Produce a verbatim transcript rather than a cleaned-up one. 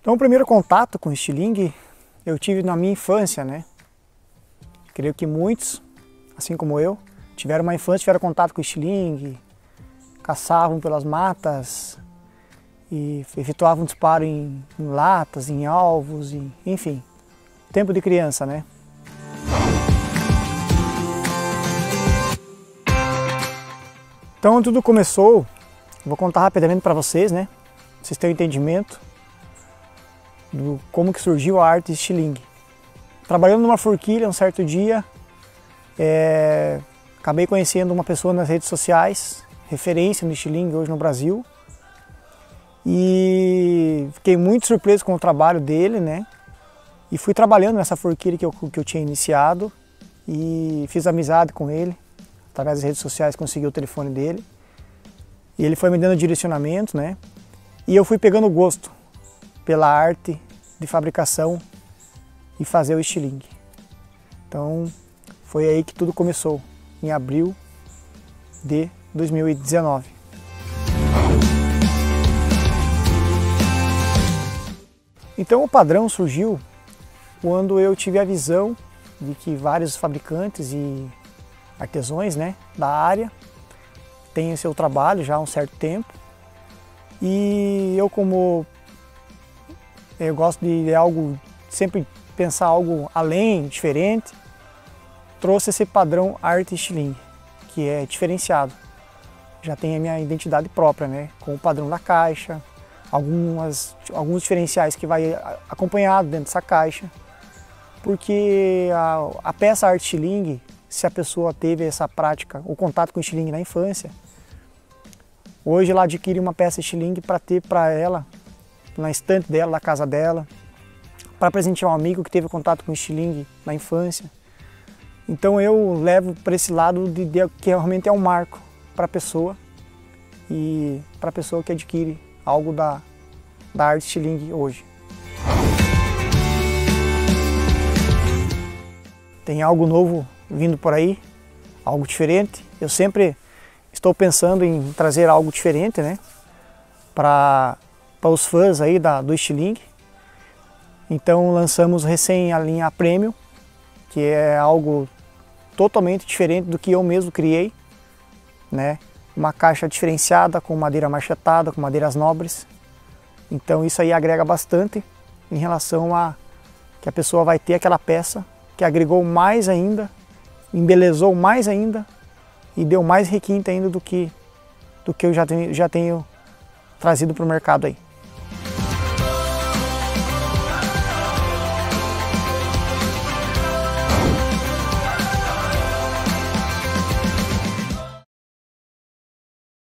Então o primeiro contato com o estilingue eu tive na minha infância, né? Creio que muitos, assim como eu, tiveram uma infância, tiveram contato com o estilingue, caçavam pelas matas e efetuavam disparo em, em latas, em alvos, em, enfim, tempo de criança, né? Então tudo começou, vou contar rapidamente para vocês, né? Pra vocês terem um entendimento do como que surgiu a arte estilingue. Trabalhando numa forquilha um certo dia, é, acabei conhecendo uma pessoa nas redes sociais, referência no estilingue hoje no Brasil, e fiquei muito surpreso com o trabalho dele, né? E fui trabalhando nessa forquilha que eu, que eu tinha iniciado e fiz amizade com ele, através das redes sociais consegui o telefone dele, e ele foi me dando direcionamento, né? E eu fui pegando gosto pela arte de fabricação e fazer o estilingue. Então foi aí que tudo começou, em abril de dois mil e dezenove. Então o padrão surgiu quando eu tive a visão de que vários fabricantes e artesãos, né, da área têm seu trabalho já há um certo tempo, e eu, como eu gosto de algo, sempre pensar algo além, diferente, trouxe esse padrão arte estilingue, que é diferenciado. Já tem a minha identidade própria, né, com o padrão da caixa, algumas, alguns diferenciais que vai acompanhado dentro dessa caixa, porque a, a peça arte estilingue, se a pessoa teve essa prática, o contato com o estilingue na infância, hoje ela adquire uma peça estilingue para ter para ela, na estante dela, na casa dela, para presentear um amigo que teve contato com o estilingue na infância. Então eu levo para esse lado de, de que realmente é um marco para a pessoa e para a pessoa que adquire algo da, da arte estilingue hoje. Tem algo novo vindo por aí, algo diferente. Eu sempre estou pensando em trazer algo diferente, né, para para os fãs aí da, do estilingue. Então lançamos recém a linha Premium, que é algo totalmente diferente do que eu mesmo criei, né? Uma caixa diferenciada, com madeira machetada, com madeiras nobres. Então isso aí agrega bastante em relação a que a pessoa vai ter aquela peça que agregou mais ainda, embelezou mais ainda e deu mais requinte ainda do que, do que eu já tenho, já tenho trazido para o mercado aí.